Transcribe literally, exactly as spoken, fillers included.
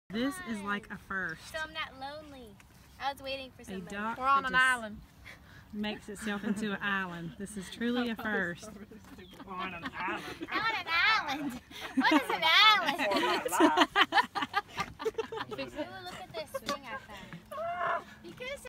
This is like a first. So I'm not lonely. I was waiting for somebody. A dock We're on that an just island. makes itself into an island. This is truly a first. On an island. On an island. What is an island?